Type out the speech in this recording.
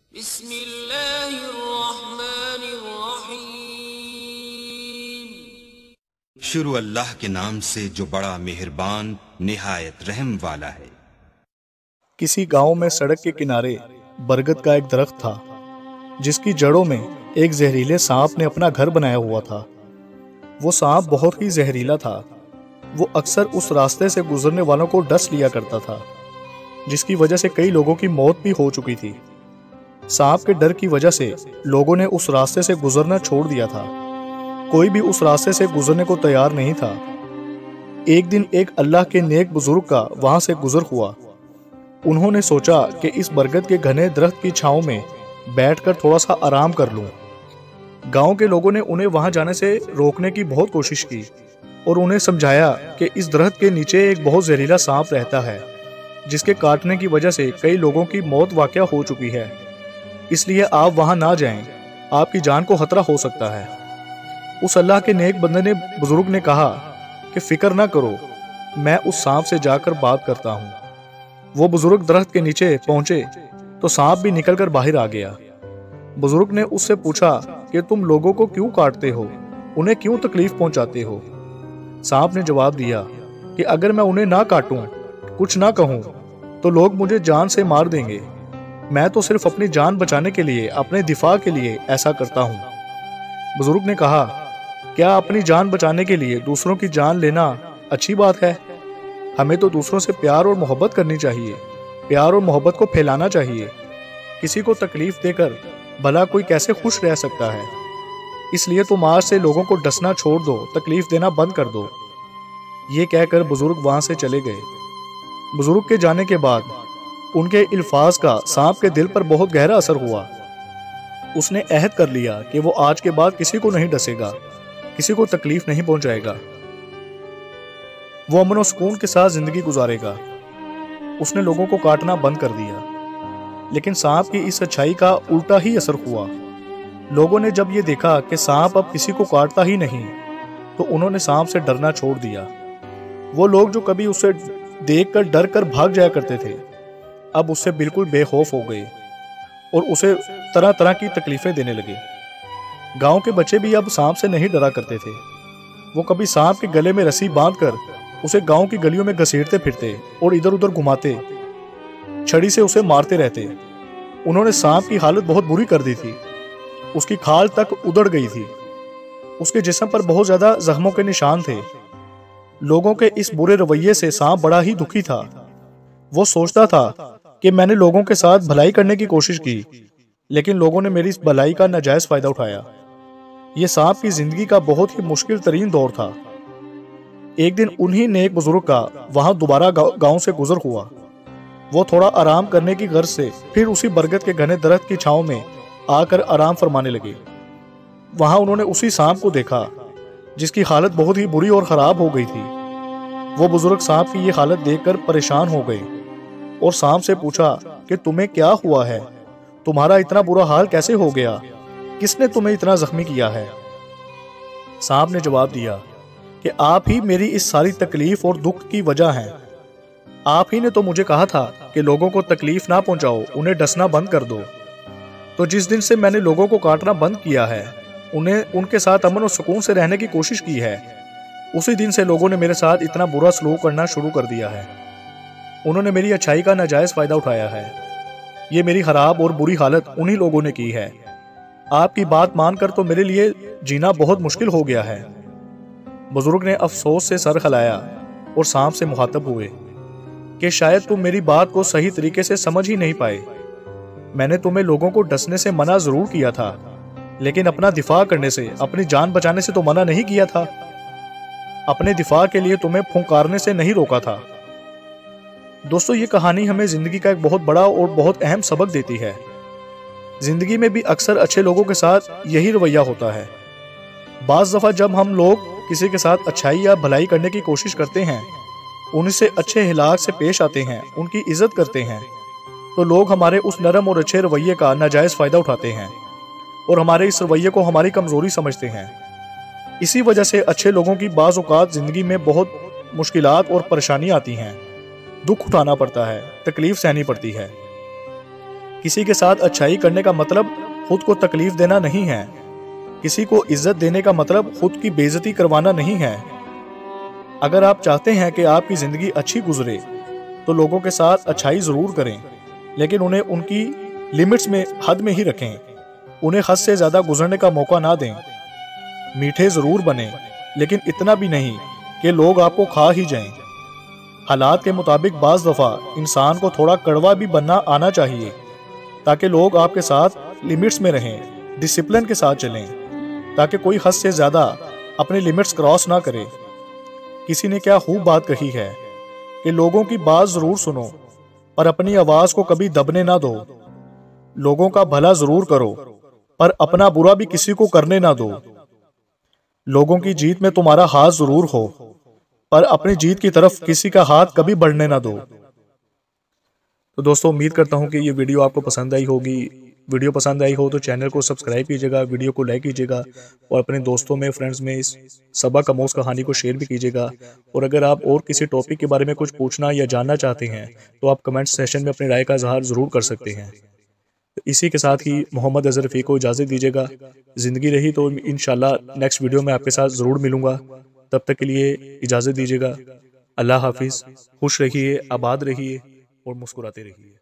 بسم اللہ الرحمن الرحیم۔ شروع اللہ کے نام سے جو بڑا مہربان نہایت رحم والا ہے۔ کسی گاؤں میں سڑک کے کنارے برگد کا ایک درخت تھا جس کی جڑوں میں ایک زہریلے سانپ نے اپنا گھر بنایا ہوا تھا۔ وہ سانپ بہت ہی زہریلا تھا۔ وہ اکثر اس راستے سے گزرنے والوں کو ڈس لیا کرتا تھا، جس کی وجہ سے کئی لوگوں کی موت بھی ہو چکی تھی۔ سانپ کے ڈر کی وجہ سے لوگوں نے اس راستے سے گزرنا چھوڑ دیا تھا۔ کوئی بھی اس راستے سے گزرنے کو تیار نہیں تھا۔ ایک دن ایک اللہ کے نیک بزرگ کا وہاں سے گزر ہوا۔ انہوں نے سوچا کہ اس برگد کے گھنے درخت کی چھاؤں میں بیٹھ کر تھوڑا سا آرام کر لوں۔ گاؤں کے لوگوں نے انہیں وہاں جانے سے روکنے کی بہت کوشش کی اور انہیں سمجھایا کہ اس درخت کے نیچے ایک بہت زہریلا سانپ رہتا ہے جس کے کاٹنے کی وجہ سے کئی لوگوں کی موت واقع ہو چکی ہے، اس لیے آپ وہاں نہ جائیں، آپ کی جان کو خطرہ ہو سکتا ہے۔ اس اللہ کے نیک بندے نے بزرگ نے کہا کہ فکر نہ کرو، میں اس سانپ سے جا کر بات کرتا ہوں۔ وہ بزرگ درخت کے نیچے پہنچے تو سانپ بھی نکل کر باہر آ گیا۔ بزرگ نے اس سے پوچھا کہ تم لوگوں کو کیوں کاٹتے ہو، انہیں کیوں تکلیف پہنچاتے ہو؟ سانپ نے جواب دیا کہ اگر میں انہیں نہ کاٹوں، کچھ نہ کہوں تو لوگ مجھے جان سے مار دیں گے۔ میں تو صرف اپنی جان بچانے کے لیے، اپنے دفاع کے لیے ایسا کرتا ہوں۔ بزرگ نے کہا، کیا اپنی جان بچانے کے لیے دوسروں کی جان لینا اچھی بات ہے؟ ہمیں تو دوسروں سے پیار اور محبت کرنی چاہیے، پیار اور محبت کو پھیلانا چاہیے۔ کسی کو تکلیف دے کر بھلا کوئی کیسے خوش رہ سکتا ہے؟ اس لیے تم آج سے لوگوں کو ڈسنا چھوڑ دو، تکلیف دینا بند کر دو۔ یہ کہہ کر بزرگ وہاں سے چلے گئے۔ بزرگ کے جانے کے بعد ان کے الفاظ کا سانپ کے دل پر بہت گہرا اثر ہوا۔ اس نے عہد کر لیا کہ وہ آج کے بعد کسی کو نہیں ڈسے گا، کسی کو تکلیف نہیں پہنچائے گا، وہ امن و سکون کے ساتھ زندگی گزارے گا۔ اس نے لوگوں کو کاٹنا بند کر دیا، لیکن سانپ کی اس اچھائی کا الٹا ہی اثر ہوا۔ لوگوں نے جب یہ دیکھا کہ سانپ اب کسی کو کاٹتا ہی نہیں تو انہوں نے سانپ سے ڈرنا چھوڑ دیا۔ وہ لوگ جو کبھی اسے دیکھ کر ڈر کر بھاگ جایا کرتے تھے، اب اس سے بالکل بے خوف ہو گئے اور اسے طرح طرح کی تکلیفیں دینے لگے۔ گاؤں کے بچے بھی اب سانپ سے نہیں ڈرا کرتے تھے۔ وہ کبھی سانپ کے گلے میں رسی باندھ کر اسے گاؤں کی گلیوں میں گھسیٹتے پھرتے اور ادھر ادھر گھماتے، چھڑی سے اسے مارتے رہتے۔ انہوں نے سانپ کی حالت بہت بری کر دی تھی۔ اس کی کھال تک ادڑ گئی تھی۔ اس کے جسم پر بہت زیادہ زخموں کے نشان تھے۔ لوگوں کے اس برے رویے سے سانپ بڑا ہی دکھی تھا۔ وہ سوچتا تھا کہ میں نے لوگوں کے ساتھ بھلائی کرنے کی کوشش کی، لیکن لوگوں نے میری اس بھلائی کا ناجائز فائدہ اٹھایا۔ یہ سانپ کی زندگی کا بہت ہی مشکل ترین دور تھا۔ ایک دن انہی نیک بزرگ کا وہاں دوبارہ گاؤں سے گزر ہوا۔ وہ تھوڑا آرام کرنے کی غرض سے پھر اسی برگد کے گھنے درخت کی چھاؤں میں آ کر آرام فرمانے لگے۔ وہاں انہوں نے اسی سانپ کو دیکھا جس کی حالت بہت ہی بری اور خراب ہو گئی تھی۔ وہ بزرگ سانپ کی یہ حالت دیکھ کر پریشان ہو گئے اور سانپ سے پوچھا کہ تمہیں کیا ہوا ہے؟ تمہارا اتنا برا حال کیسے ہو گیا؟ کس نے تمہیں اتنا زخمی کیا ہے؟ سانپ نے جواب دیا کہ آپ ہی میری اس ساری تکلیف اور دکھ کی وجہ ہیں۔ آپ ہی نے تو مجھے کہا تھا کہ لوگوں کو تکلیف نہ پہنچاؤ، انہیں ڈسنا بند کر دو۔ تو جس دن سے میں نے لوگوں کو کاٹنا بند کیا ہے، ان کے ساتھ امن و سکون سے رہنے کی کوشش کی ہے، اسی دن سے لوگوں نے میرے ساتھ اتنا برا سلوک کرنا شروع کر دیا ہے۔ انہوں نے میری اچھائی کا ناجائز فائدہ اٹھایا ہے۔ یہ میری خراب اور بری حالت انہی لوگوں نے کی ہے۔ آپ کی بات مان کر تو میرے لیے جینا بہت مشکل ہو گیا ہے۔ بزرگ نے افسوس سے سر ہلایا اور سانپ سے مخاطب ہوئے کہ شاید تم میری بات کو صحیح طریقے سے سمجھ ہی نہیں پائے۔ میں نے تمہیں لوگوں کو ڈسنے سے منع ضرور کیا تھا، لیکن اپنا دفاع کرنے سے، اپنی جان بچانے سے تو منع نہیں کیا تھا۔ اپنے دفاع کے لیے تمہیں پھنکارنے سے نہیں روکا تھا۔ دوستو، یہ کہانی ہمیں زندگی کا ایک بہت بڑا اور بہت اہم سبق دیتی ہے۔ زندگی میں بھی اکثر اچھے لوگوں کے ساتھ یہی رویہ ہوتا ہے۔ بعض دفعہ جب ہم لوگ کسی کے ساتھ اچھائی یا بھلائی کرنے کی کوشش کرتے ہیں، ان سے اچھے اخلاق سے پیش آتے ہیں، ان کی عزت کرتے ہیں، تو لوگ ہمارے اس نرم اور اچھے رویے کا ناجائز فائدہ اٹھاتے ہیں اور ہمارے اس رویے کو ہماری کمزوری سمجھتے ہیں۔ اسی وجہ سے اچھے لوگوں کی بعض اوقات زندگی میں بہت مشکلات اور پریشانی آتی ہیں، دکھ اٹھانا پڑتا ہے، تکلیف سہنی پڑتی ہے۔ کسی کے ساتھ اچھائی کرنے کا مطلب خود کو تکلیف دینا نہیں ہے، کسی کو عزت دینے کا مطلب خود کی بے عزتی کروانا نہیں ہے۔ اگر آپ چاہتے ہیں کہ آپ کی زندگی اچھی گزرے تو لوگوں کے ساتھ اچھائی ضرور کریں، لیکن انہیں ان کی لمٹس میں، حد میں ہی رکھیں۔ انہیں حد سے زیادہ گزرنے کا موقع نہ دیں۔ میٹھے ضرور بنیں، لیکن اتنا بھی نہیں کہ لوگ آپ کو کھا ہی جائیں۔ حالات کے مطابق بعض دفعہ انسان کو تھوڑا کڑوا بھی بننا آنا چاہیے، تاکہ لوگ آپ کے ساتھ لمٹس میں رہیں، ڈسپلن کے ساتھ چلیں، تاکہ کوئی حد سے زیادہ اپنے لمٹس کراس نہ کرے۔ کسی نے کیا خوب بات کہی ہے کہ لوگوں کی بات ضرور سنو، پر اپنی آواز کو کبھی دبنے نہ دو۔ لوگوں کا بھلا ضرور کرو، پر اپنا برا بھی کسی کو کرنے نہ دو۔ لوگوں کی جیت میں تمہارا ہاتھ ضرور ہو، پر اپنی جیت کی طرف کسی کا ہاتھ کبھی بڑھنے نہ دو۔ تو دوستو، امید کرتا ہوں کہ یہ ویڈیو آپ کو پسند آئی ہوگی۔ ویڈیو پسند آئی ہو تو چینل کو سبسکرائب کیجیے گا، ویڈیو کو لائک کیجیے گا، اور اپنے دوستوں میں، فرینڈز میں اس سبق آموز کہانی کو شیئر بھی کیجیے گا۔ اور اگر آپ اور کسی ٹاپک کے بارے میں کچھ پوچھنا یا جاننا چاہتے ہیں تو آپ کمنٹ سیشن میں اپنی رائے کا اظہار ضرور کر سکتے ہیں۔ اسی کے ساتھ ہی محمد اظہر رفیق کو اجازت دیجیے گا۔ زندگی رہی تو انشاءاللہ نیکسٹ ویڈیو میں آپ کے ساتھ ضرور ملوں گا۔ تب تک کے لیے اجازت دیجیے گا۔ اللہ حافظ۔ خوش رہیے، آباد رہیے اور مسکراتے رہیے۔